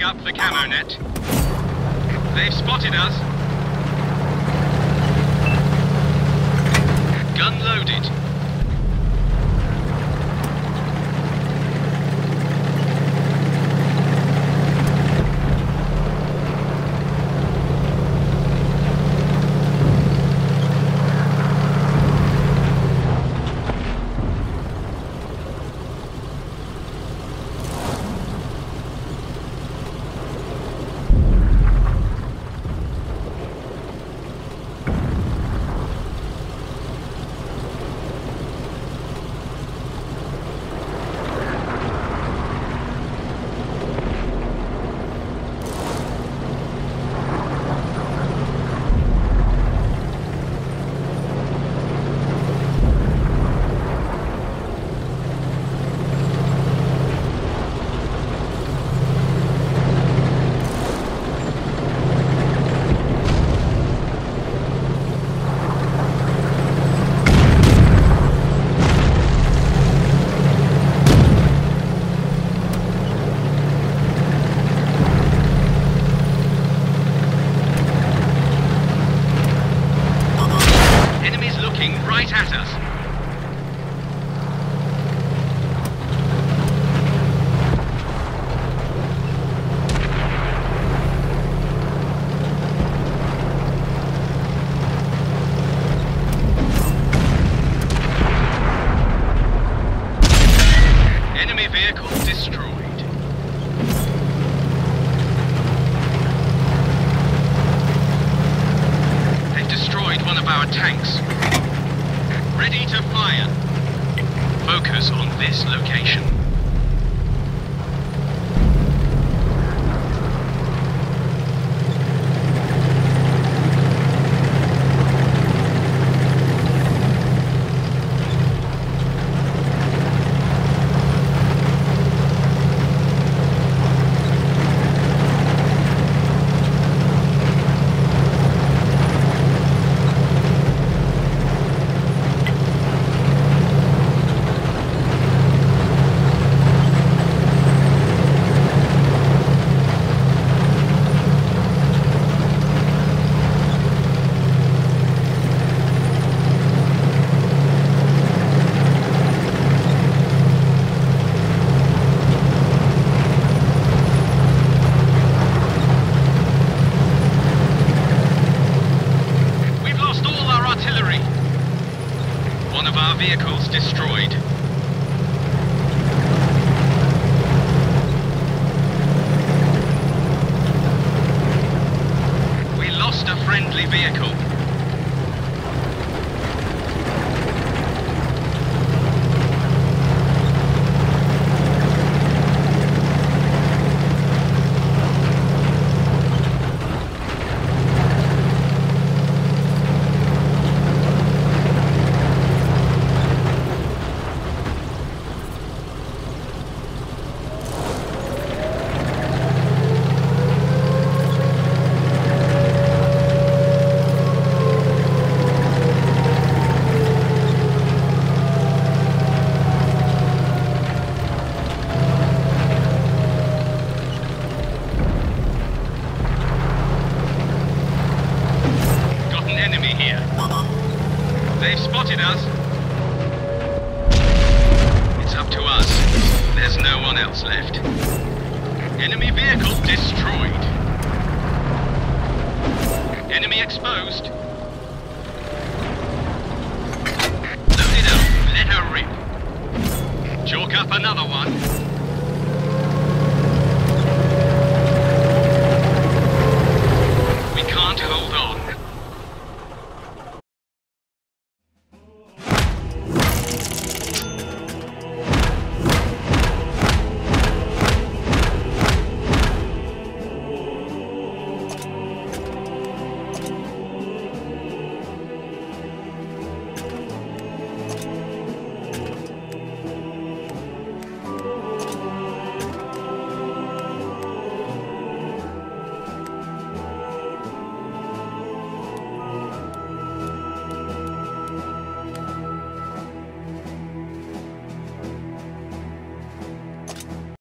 up the camo net. They've spotted us. Gun loaded. Right at us. Enemy vehicle destroyed. They've destroyed one of our tanks. Ready to fire. Focus on this location. One of our vehicles destroyed. We lost a friendly vehicle. They've spotted us. It's up to us. There's no one else left. Enemy vehicle destroyed. Enemy exposed. Load it up. Let her rip. Chalk up another one.